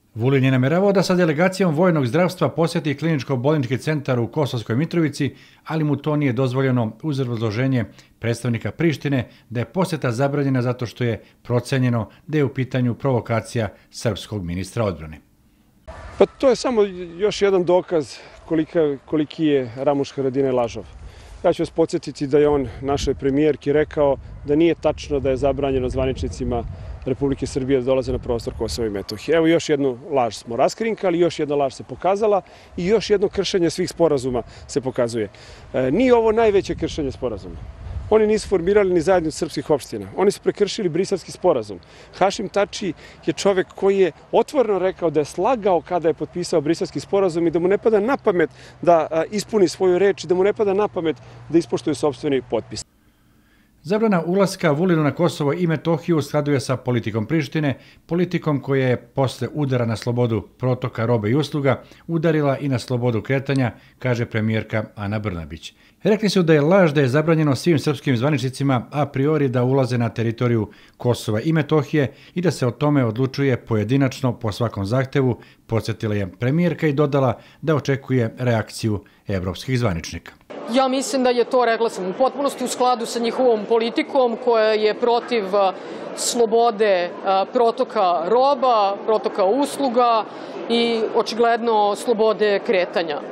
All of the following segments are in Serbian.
Vulin je nameravao da sa delegacijom vojnog zdravstva posjeti kliničko-bolnički centar u Kosovskoj Mitrovici, ali mu to nije dozvoljeno uz obrazloženje predstavnika Prištine da je posjeta zabranjena zato što je procenjeno da je u pitanju provokacija srpskog ministra odbrane. Pa to je samo još jedan dokaz koliki je Ramuš Haradinaj lažov. Ja ću vas podsjetiti da je on našoj premijerki rekao da nije tačno da je zabranjeno zvaničnicima Republike Srbije da dolaze na prostor Kosova i Metohije. Evo još jednu laž smo raskrinkali, još jedna laž se pokazala i još jedno kršenje svih sporazuma se pokazuje. Nije ovo najveće kršenje sporazuma. Oni nisu formirali ni zajednicu srpskih opština. Oni su prekršili Briselski sporazum. Hašim Tači je čovek koji je otvoreno rekao da je slagao kada je potpisao Briselski sporazum i da mu ne pada na pamet da ispuni svoju reč i da mu ne pada na pamet da ispoštuje sopstveni potpis. Zabrana ulaska Vulinu na Kosovo i Metohiju u skladu je sa politikom Prištine, politikom koja je posle udara na slobodu protoka robe i usluga udarila i na slobodu kretanja, kaže premijerka Ana Brnabić. Rekli su da je laž da je zabranjeno svim srpskim zvaničnicima a priori da ulaze na teritoriju Kosova i Metohije i da se o tome odlučuje pojedinačno po svakom zahtevu, podsjetila je premijerka i dodala da očekuje reakciju evropskih zvaničnika. Ja mislim da je to, rekla sam, u potpunosti u skladu sa njihovom politikom koja je protiv slobode protoka roba, protoka usluga i očigledno slobode kretanja.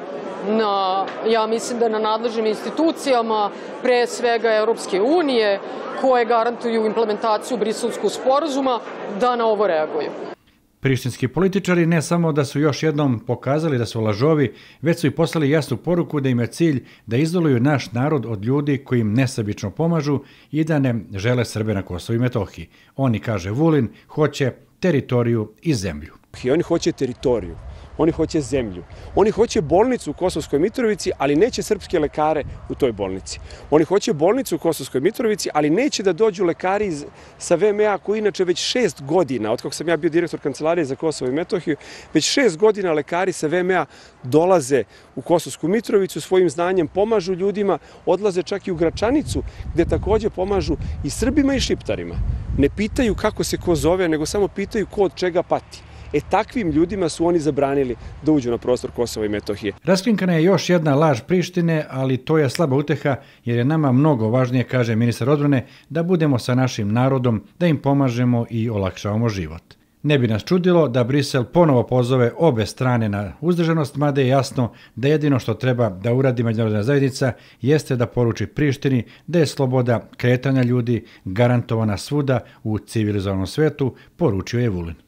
Ja mislim da na nadležnim institucijama, pre svega Europske unije, koje garantuju implementaciju Briselskog sporazuma, da na ovo reaguju. Prištinski političari ne samo da su još jednom pokazali da su lažovi, već su i poslali jasnu poruku da im je cilj da izoluju naš narod od ljudi koji im nesebično pomažu i da ne žele Srbe na Kosovu i Metohiji. Oni, kaže Vulin, hoće teritoriju i zemlju. Oni hoće teritoriju. Oni hoće zemlju. Oni hoće bolnicu u Kosovskoj Mitrovici, ali neće srpske lekare u toj bolnici. Oni hoće bolnicu u Kosovskoj Mitrovici, ali neće da dođu lekari sa VMA koji inače već 6 godina, od kako sam ja bio direktor Kancelarije za Kosovo i Metohiju, već 6 godina lekari sa VMA dolaze u Kosovsku Mitrovicu, svojim znanjem pomažu ljudima, odlaze čak i u Gračanicu, gde takođe pomažu i Srbima i Šiptarima. Ne pitaju kako se ko zove, nego samo pitaju ko od čega pati. Takvim ljudima su oni zabranili da uđu na prostor Kosova i Metohije. Raskrinkana je još jedna laž Prištine, ali to je slaba uteha jer je nama mnogo važnije, kaže ministar odbrane, da budemo sa našim narodom, da im pomažemo i olakšavamo život. Ne bi nas čudilo da Brisel ponovo pozove obe strane na uzdržanost, mada je jasno da jedino što treba da uradi međunarodna zajednica jeste da poruči Prištini da je sloboda kretanja ljudi garantovana svuda u civilizovanom svetu, poručio je Vulin.